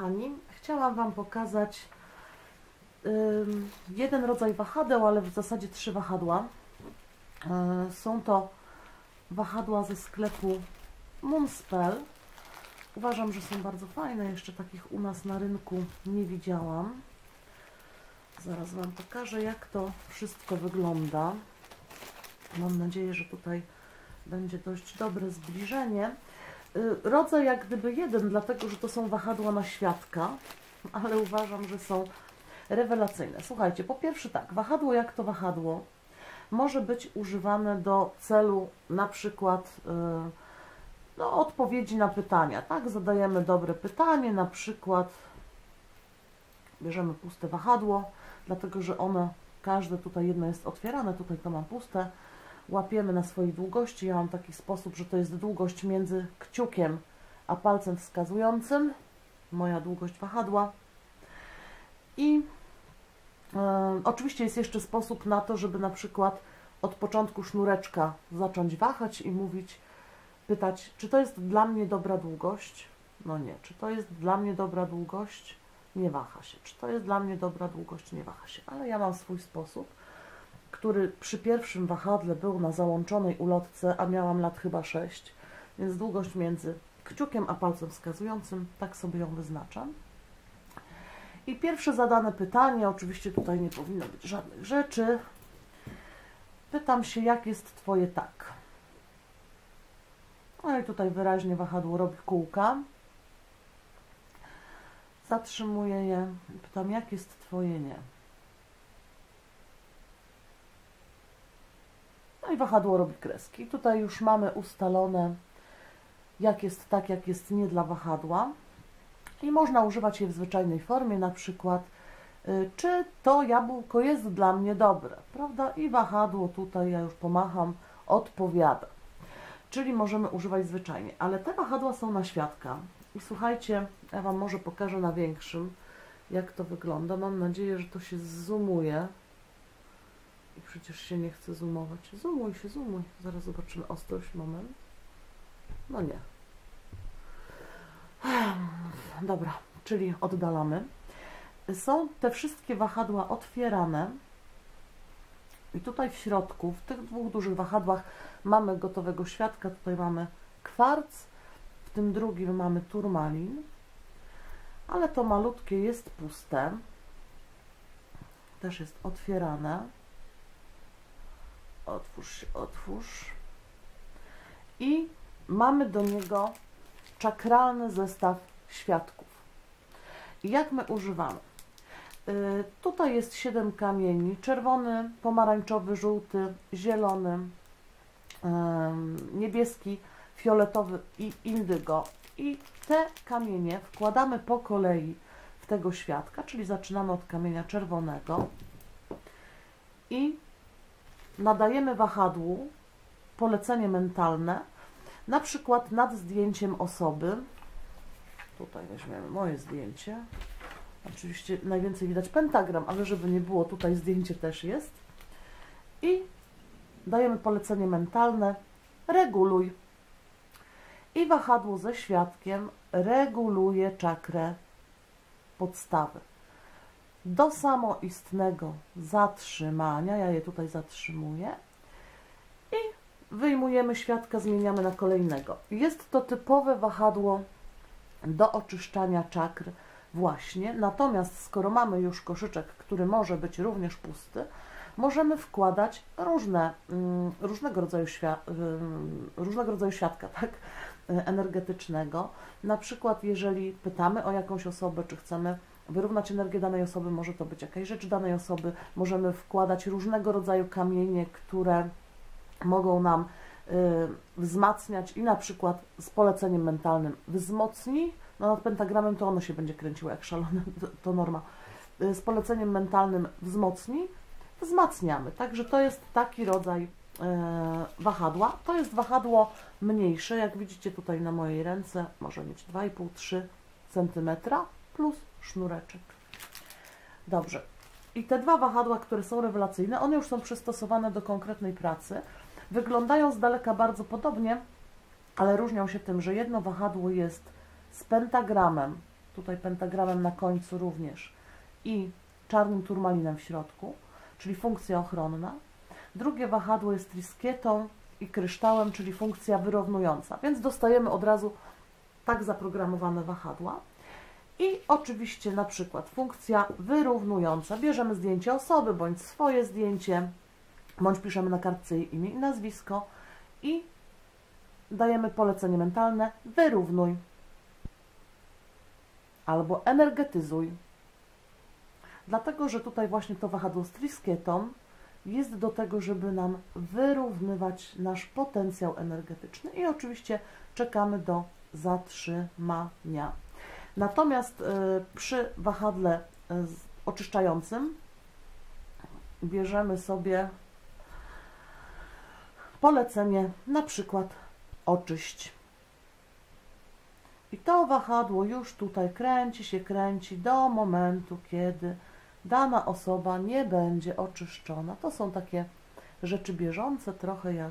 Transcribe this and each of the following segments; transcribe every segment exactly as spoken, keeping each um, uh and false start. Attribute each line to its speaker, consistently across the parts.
Speaker 1: kochani, chciałam Wam pokazać y, jeden rodzaj wahadeł, ale w zasadzie trzy wahadła. Y, są to wahadła ze sklepu Moonspell. Uważam, że są bardzo fajne, jeszcze takich u nas na rynku nie widziałam. Zaraz Wam pokażę, jak to wszystko wygląda. Mam nadzieję, że tutaj będzie dość dobre zbliżenie. Rodzaj jak gdyby jeden, dlatego że to są wahadła na świadka, ale uważam, że są rewelacyjne. Słuchajcie, po pierwsze tak, wahadło jak to wahadło może być używane do celu na przykład yy, no, odpowiedzi na pytania, tak? Zadajemy dobre pytanie, na przykład bierzemy puste wahadło, dlatego że ono, każde tutaj jedno jest otwierane, tutaj to mam puste, łapiemy na swojej długości. Ja mam taki sposób, że to jest długość między kciukiem a palcem wskazującym, moja długość wahadła. I e, oczywiście jest jeszcze sposób na to, żeby na przykład od początku sznureczka zacząć wahać i mówić, pytać, czy to jest dla mnie dobra długość? No nie. Czy to jest dla mnie dobra długość? Nie waha się. Czy to jest dla mnie dobra długość? Nie waha się. Ale ja mam swój sposób, który przy pierwszym wahadle był na załączonej ulotce, a miałam lat chyba sześć, więc długość między kciukiem a palcem wskazującym, tak sobie ją wyznaczam. I pierwsze zadane pytanie, oczywiście tutaj nie powinno być żadnych rzeczy. Pytam się, jak jest Twoje tak? No i tutaj wyraźnie wahadło robi kółka. Zatrzymuję je i pytam, jak jest Twoje nie? No i wahadło robi kreski. Tutaj już mamy ustalone, jak jest tak, jak jest nie dla wahadła. I można używać je w zwyczajnej formie, na przykład, y, czy to jabłko jest dla mnie dobre, prawda? I wahadło tutaj, ja już pomacham, odpowiada. Czyli możemy używać zwyczajnie. Ale te wahadła są na świadka. I słuchajcie, ja Wam może pokażę na większym, jak to wygląda. Mam nadzieję, że to się zoomuje. I przecież się nie chce zoomować. Zoomuj się, zoomuj. Zaraz zobaczymy ostrość, moment. No nie. Dobra, czyli oddalamy. Są te wszystkie wahadła otwierane. I tutaj w środku, w tych dwóch dużych wahadłach mamy gotowego świadka. Tutaj mamy kwarc, w tym drugim mamy turmalin. Ale to malutkie jest puste. Też jest otwierane. Otwórz się, otwórz. I mamy do niego czakralny zestaw świadków. I jak my używamy? Yy, tutaj jest siedem kamieni. Czerwony, pomarańczowy, żółty, zielony, yy, niebieski, fioletowy i indygo. I te kamienie wkładamy po kolei w tego świadka, czyli zaczynamy od kamienia czerwonego i nadajemy wahadłu polecenie mentalne, na przykład nad zdjęciem osoby. Tutaj weźmiemy moje zdjęcie. Oczywiście najwięcej widać pentagram, ale żeby nie było, tutaj zdjęcie też jest. I dajemy polecenie mentalne, reguluj. I wahadło ze świadkiem reguluje czakrę podstawy. Do samoistnego zatrzymania, ja je tutaj zatrzymuję i wyjmujemy świadka, zmieniamy na kolejnego. Jest to typowe wahadło do oczyszczania czakr właśnie, natomiast skoro mamy już koszyczek, który może być również pusty, możemy wkładać różne, różnego rodzaju, świat, różnego rodzaju świadka, tak, energetycznego. Na przykład jeżeli pytamy o jakąś osobę, czy chcemy wyrównać energię danej osoby, może to być jakaś rzecz danej osoby, możemy wkładać różnego rodzaju kamienie, które mogą nam y, wzmacniać i na przykład z poleceniem mentalnym wzmocni, no nad pentagramem to ono się będzie kręciło jak szalone, to, to norma, y, z poleceniem mentalnym wzmocni, wzmacniamy, także to jest taki rodzaj y, wahadła. To jest wahadło mniejsze, jak widzicie tutaj na mojej ręce, może mieć dwa i pół do trzech centymetra plus sznureczek. Dobrze. I te dwa wahadła, które są rewelacyjne, one już są przystosowane do konkretnej pracy. Wyglądają z daleka bardzo podobnie, ale różnią się tym, że jedno wahadło jest z pentagramem tutaj pentagramem na końcu również i czarnym turmalinem w środku, czyli funkcja ochronna. Drugie wahadło jest triskietą i kryształem, czyli funkcja wyrównująca, więc dostajemy od razu tak zaprogramowane wahadła. I oczywiście na przykład funkcja wyrównująca. Bierzemy zdjęcie osoby, bądź swoje zdjęcie, bądź piszemy na kartce jej imię i nazwisko i dajemy polecenie mentalne wyrównuj albo energetyzuj. Dlatego, że tutaj właśnie to wahadło z triskietą jest do tego, żeby nam wyrównywać nasz potencjał energetyczny i oczywiście czekamy do zatrzymania. Natomiast y, przy wahadle y, oczyszczającym bierzemy sobie polecenie na przykład oczyść. I to wahadło już tutaj kręci się, kręci do momentu, kiedy dana osoba nie będzie oczyszczona. To są takie rzeczy bieżące, trochę jak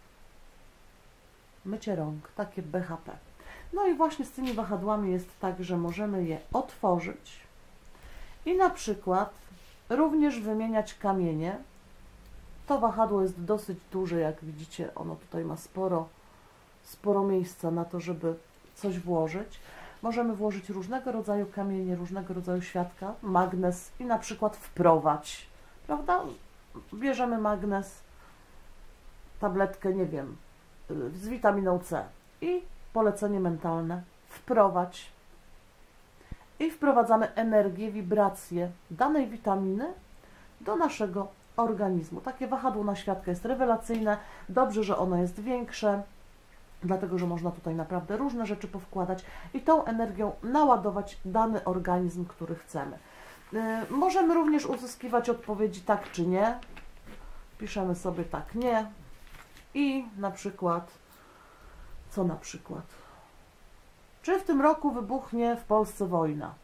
Speaker 1: mycie rąk, takie B H P. No i właśnie z tymi wahadłami jest tak, że możemy je otworzyć i na przykład również wymieniać kamienie. To wahadło jest dosyć duże, jak widzicie, ono tutaj ma sporo, sporo miejsca na to, żeby coś włożyć. Możemy włożyć różnego rodzaju kamienie, różnego rodzaju światka, magnes i na przykład wprowadź, prawda? Bierzemy magnes, tabletkę, nie wiem, z witaminą C i polecenie mentalne wprowadź i wprowadzamy energię, wibrację danej witaminy do naszego organizmu. Takie wahadło na świadka jest rewelacyjne, dobrze, że ono jest większe, dlatego, że można tutaj naprawdę różne rzeczy powkładać i tą energią naładować dany organizm, który chcemy. Yy, możemy również uzyskiwać odpowiedzi tak czy nie. Piszemy sobie tak, nie i na przykład, co na przykład? Czy w tym roku wybuchnie w Polsce wojna?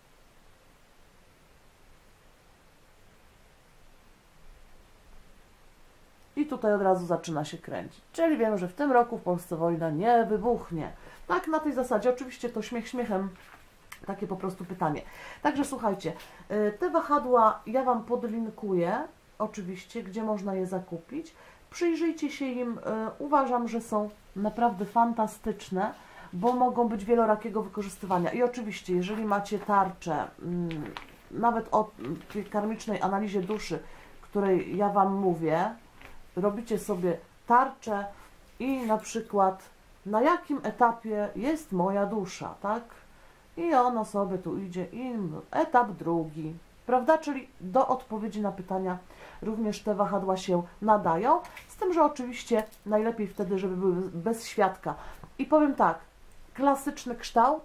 Speaker 1: I tutaj od razu zaczyna się kręcić. Czyli wiemy, że w tym roku w Polsce wojna nie wybuchnie. Tak, na tej zasadzie. Oczywiście to śmiech śmiechem, takie po prostu pytanie. Także słuchajcie, te wahadła ja Wam podlinkuję, oczywiście, gdzie można je zakupić. Przyjrzyjcie się im. Uważam, że są naprawdę fantastyczne, bo mogą być wielorakiego wykorzystywania. I oczywiście, jeżeli macie tarczę, nawet o tej karmicznej analizie duszy, której ja Wam mówię, robicie sobie tarczę i na przykład na jakim etapie jest moja dusza, tak? I ona sobie tu idzie i etap drugi, prawda? Czyli do odpowiedzi na pytania również te wahadła się nadają, z tym, że oczywiście najlepiej wtedy, żeby były bez świadka. I powiem tak, klasyczny kształt,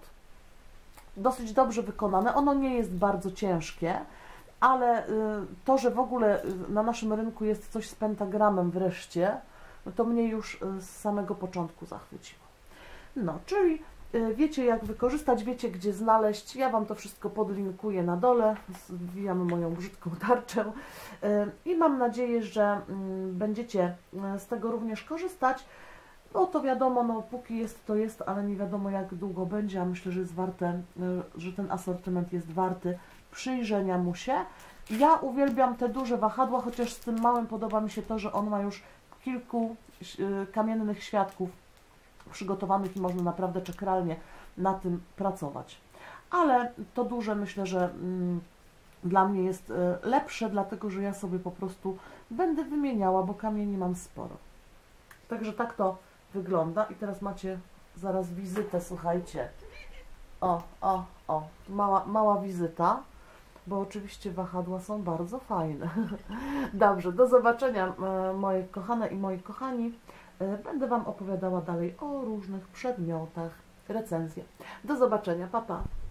Speaker 1: dosyć dobrze wykonane, ono nie jest bardzo ciężkie, ale to, że w ogóle na naszym rynku jest coś z pentagramem wreszcie, no to mnie już z samego początku zachwyciło. No, czyli wiecie, jak wykorzystać, wiecie, gdzie znaleźć. Ja Wam to wszystko podlinkuję na dole, zwijamy moją brzydką tarczę i mam nadzieję, że będziecie z tego również korzystać. No to wiadomo, no póki jest, to jest, ale nie wiadomo, jak długo będzie, a myślę, że jest warte, że ten asortyment jest warty przyjrzenia mu się. Ja uwielbiam te duże wahadła, chociaż z tym małym podoba mi się to, że on ma już kilku kamiennych świadków przygotowanych i można naprawdę czakralnie na tym pracować. Ale to duże myślę, że mm, dla mnie jest y, lepsze, dlatego że ja sobie po prostu będę wymieniała, bo kamieni mam sporo. Także tak to wygląda i teraz macie zaraz wizytę, słuchajcie. O, o, o, mała, mała wizyta, bo oczywiście wahadła są bardzo fajne. Dobrze, do zobaczenia moje kochane i moi kochani. Będę Wam opowiadała dalej o różnych przedmiotach, recenzje. Do zobaczenia, pa pa!